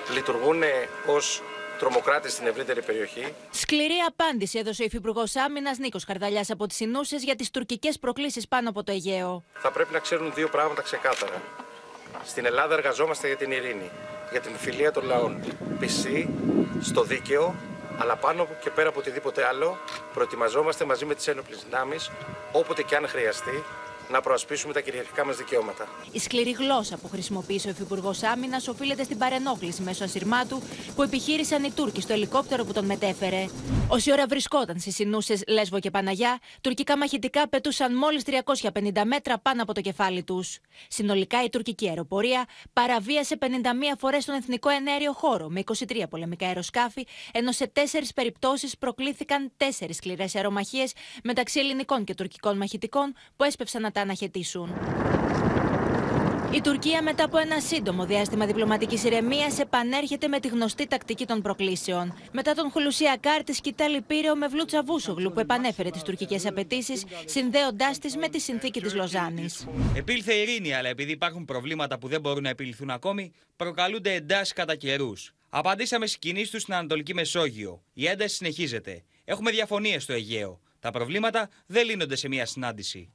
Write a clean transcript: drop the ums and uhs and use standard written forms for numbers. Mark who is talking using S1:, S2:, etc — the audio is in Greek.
S1: λειτουργούν ως τρομοκράτες στην ευρύτερη περιοχή.
S2: Σκληρή απάντηση έδωσε ο Υφυπουργός Άμυνας Νίκος Χαρδαλιάς από τις Σινούσες για τις τουρκικές προκλήσεις πάνω από το Αιγαίο.
S1: Θα πρέπει να ξέρουν δύο πράγματα ξεκάθαρα. Στην Ελλάδα εργαζόμαστε για την ειρήνη, για την φιλία των λαών. Πιστοί στο δίκαιο, αλλά πάνω και πέρα από οτιδήποτε άλλο, προετοιμαζόμαστε μαζί με τις ένοπλες δυνάμεις, όποτε και αν χρειαστεί, να προασπίσουμε τα κυριαρχικά μας δικαιώματα.
S2: Η σκληρή γλώσσα που χρησιμοποίησε ο Υφυπουργός Άμυνας οφείλεται στην παρενόχληση μέσω ασυρμάτου που επιχείρησαν οι Τούρκοι στο ελικόπτερο που τον μετέφερε. Όση ώρα βρισκόταν στις Σινούσες, Λέσβο και Παναγιά, τουρκικά μαχητικά πετούσαν μόλις 350 μέτρα πάνω από το κεφάλι τους. Συνολικά η τουρκική αεροπορία παραβίασε 51 φορές τον εθνικό εναέριο χώρο με 23 πολεμικά αεροσκάφη, ενώ σε 4 περιπτώσεις προκλήθηκαν 4 σκληρές αερομαχίες μεταξύ ελληνικών και τουρκικών μαχητικών που έσπευσαν να τα αναχαιτήσουν. Η Τουρκία, μετά από ένα σύντομο διάστημα διπλωματικής ηρεμίας, επανέρχεται με τη γνωστή τακτική των προκλήσεων. Μετά τον Χουλουσιακάρ, τη σκητάλη Πύρεο με Βλούτσα Βούσογλου, που επανέφερε τις τουρκικές απαιτήσεις, συνδέοντάς τις με τη συνθήκη της Λοζάνης.
S3: Επήλθε ειρήνη, αλλά επειδή υπάρχουν προβλήματα που δεν μπορούν να επιληθούν ακόμη, προκαλούνται εντάσεις κατά καιρούς. Απαντήσαμε στις κινήσεις τους στην Ανατολική Μεσόγειο. Η ένταση συνεχίζεται. Έχουμε διαφωνίες στο Αιγαίο. Τα προβλήματα δεν λύνονται σε μία συνάντηση.